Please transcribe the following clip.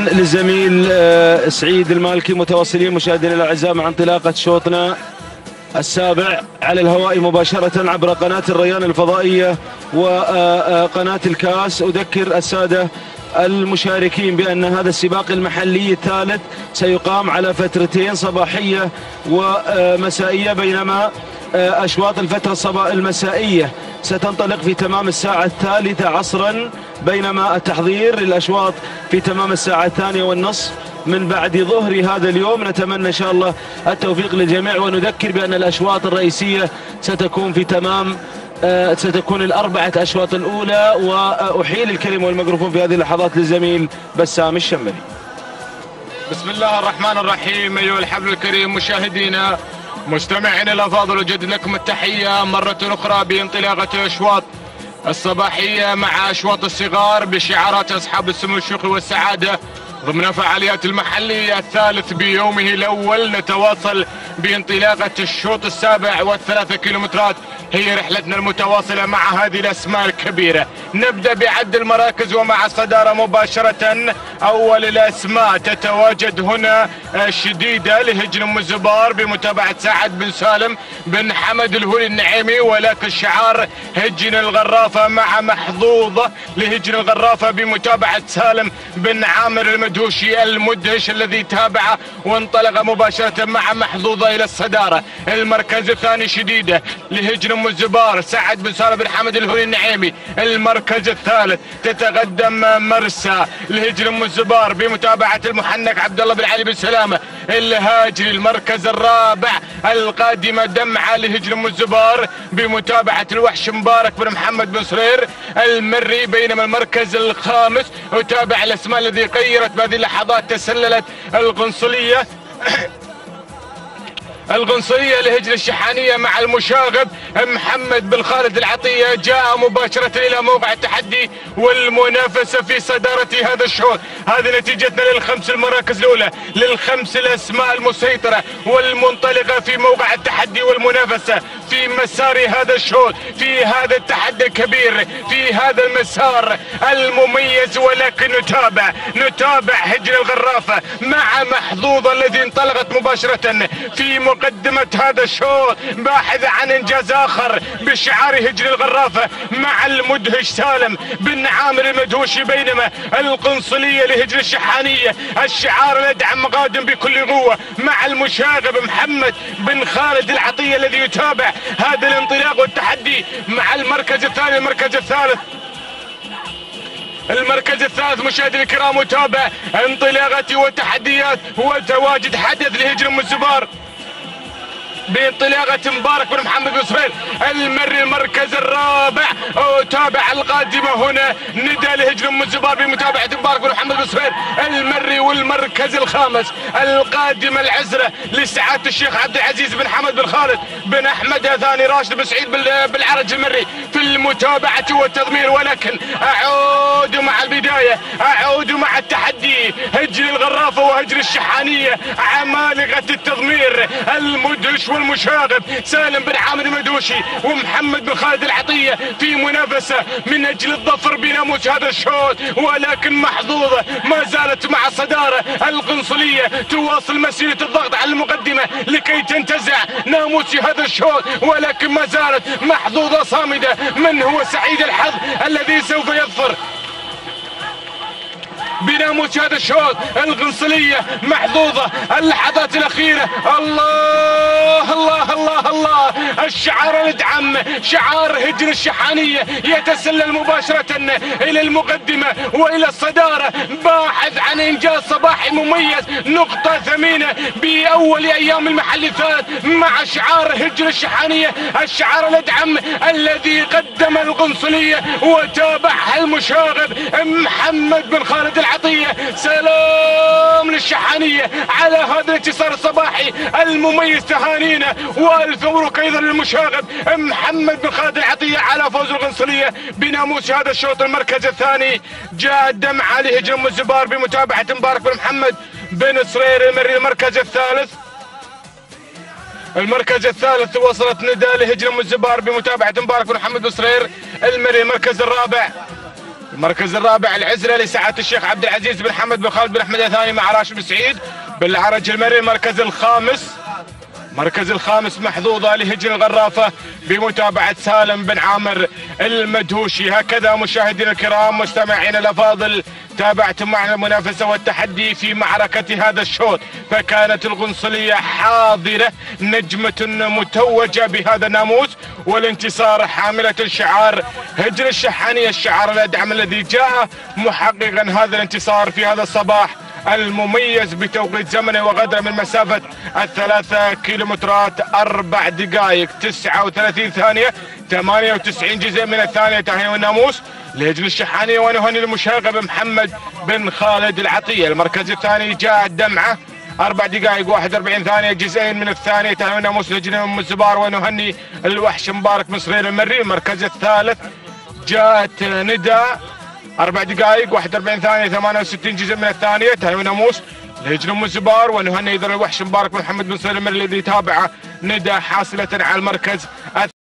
للزميل سعيد المالكي. متواصلين مشاهدينا الاعزاء مع انطلاقه شوطنا السابع على الهواء مباشره عبر قناه الريان الفضائيه وقناه الكاس. اذكر الساده المشاركين بأن هذا السباق المحلي الثالث سيقام على فترتين صباحية ومسائية، بينما أشواط الفترة المسائية ستنطلق في تمام الساعة 3 عصرا، بينما التحضير للأشواط في تمام الساعة 2:30 من بعد ظهر هذا اليوم. نتمنى إن شاء الله التوفيق للجميع، ونذكر بأن الأشواط الرئيسية ستكون في تمام ستكون الأربعة أشواط الأولى. وأحيل الكلمة والميكروفون في هذه اللحظات للزميل بسام الشمري. بسم الله الرحمن الرحيم. أيها الحفل الكريم مشاهدينا مستمعينا الأفاضل، أجدد لكم التحية مرة أخرى بانطلاقة الأشواط الصباحية مع أشواط الصغار بشعارات أصحاب السمو الشيوخي والسعادة ضمن فعاليات المحلي الثالث بيومه الأول. نتواصل بانطلاقة الشوط السابع والثلاثة كيلومترات، هي رحلتنا المتواصلة مع هذه الأسماء الكبيرة. نبدأ بعد المراكز ومع الصدارة مباشرة. أول الأسماء تتواجد هنا شديدة لهجن أم الزبار بمتابعة سعد بن سالم بن حمد الهولي النعيمي، ولكن شعار هجن الغرافة مع محظوظة لهجن الغرافة بمتابعة سالم بن عامر المدهوشي المدهش الذي تابع وانطلق مباشرة مع محظوظة إلى الصدارة. المركز الثاني شديدة لهجن أم الزبار سعد بن سالم بن حمد الهولي النعيمي. المركز الثالث تتقدم مرسى لهجن أم الزبار بمتابعة المحنك عبد الله بن علي بن سلامة الهاجري. المركز الرابع القادمة دمعة لهجن أم الزبار بمتابعة الوحش مبارك بن محمد بن صرير المري. بينما المركز الخامس أتابع الأسماء الذي غيرت بهذه اللحظات، تسللت القنصلية لهجن الشحانية مع المشاغب محمد بن خالد العطية، جاء مباشرة إلى موقع التحدي والمنافسة في صدارة هذا الشوط. هذه نتيجتنا للخمس المراكز الأولى، للخمس الأسماء المسيطرة والمنطلقة في موقع التحدي والمنافسة في مسار هذا الشوط، في هذا التحدي الكبير، في هذا المسار المميز. ولكن نتابع هجن الغرافة مع محظوظة الذي انطلقت مباشرة في مقدمة هذا الشوط باحث عن انجاز اخر بشعار هجن الغرافة مع المدهش سالم بن عامر المدهوشي. بينما القنصلية لهجن الشحانية الشعار الادعم قادم بكل قوة مع المشاغب محمد بن خالد العطية الذي يتابع هذا الانطلاق والتحدي مع المركز الثاني. المركز الثالث مشاهدينا الكرام متابع انطلاقات وتحديات وتواجد حدث لهجن أم الزبار بانطلاقة مبارك بن محمد بن صرير المري. المركز الرابع تابع القادمة هنا ندى لهجن أم الزبار بمتابعة مبارك بن محمد بن صرير المري. والمركز الخامس القادمة العزرة لسعادة الشيخ عبد العزيز بن حمد بن خالد بن أحمد ثاني راشد بن سعيد بالعرج المري في المتابعة والتضمير. ولكن أعود مع البداية، أعود مع التحدي هجن الغرافة وهجن الشحانية عمالقة التضمير المدهش والمشاغب سالم بن عامر المدوشي ومحمد بن خالد العطية في منافسة من أجل الظفر بناموس هذا الشوط. ولكن محظوظة ما زالت مع الصدارة. القنصلية تواصل مسيرة الضغط على المقدمة لكي تنتزع ناموس هذا الشوط، ولكن ما زالت محظوظة صامدة. من هو سعيد الحظ الذي سوف يظفر بناموس هذا الشوط؟ القنصلية محظوظة. اللحظات الأخيرة، الله الله الله الله، الشعار الادعم شعار هجن الشحانية يتسلل مباشرة إلى المقدمة وإلى الصدارة باحث عن إنجاز صباحي مميز، نقطة ثمينة بأول أيام المحل الثالث مع شعار هجن الشحانية الشعار الادعم الذي قدم القنصلية وتابعها المشاغب محمد بن خالد العطية. سلام للشحانية على هذا الانتصار الصباحي المميز، تهانينا والف مبروك ايضا للمشاغب محمد بن خالد العطية على فوز القنصلية بناموس هذا الشوط. المركز الثاني جاء الدمعة لهجن أم الزبار بمتابعة مبارك بن محمد بن صرير المري. المركز الثالث وصلت ندى لهجن أم الزبار بمتابعة مبارك بن محمد بن صرير المري. المركز الرابع المركز الرابع العزله لسعاده الشيخ عبد العزيز بن حمد بن خالد بن احمد الثاني مع راشد بن سعيد بالعرج المري. المركز الخامس محظوظه لهجن الغرافه بمتابعه سالم بن عامر المدهوشي. هكذا مشاهدينا الكرام مستمعينا الافاضل تابعتم معنا المنافسه والتحدي في معركه هذا الشوط، فكانت القنصليه حاضره نجمه متوجه بهذا الناموس والانتصار حامله شعار هجن الشحانيه، الشعار الادعم الذي جاء محققا هذا الانتصار في هذا الصباح المميز بتوقيت زمني وغدره من مسافة 3 كيلومترات 4 دقائق 39 ثانية 98 جزء من الثانية. تحية الناموس لهجن الشحانية ونهني المشاغب محمد بن خالد العطية. المركز الثاني جاء الدمعة 4 دقائق 41 ثانية جزئين من الثانية. تحية الناموس لهجن ام الزبار ونهني الوحش مبارك مصرير المري. المركز الثالث جاءت ندى 4 دقائق 41 ثانية 68 جزء من الثانية. تهيئ ناموس لهجن ام الزبار ونهني ايضا الوحش مبارك محمد بن سليم الذي تابع ندى حاصلة على المركز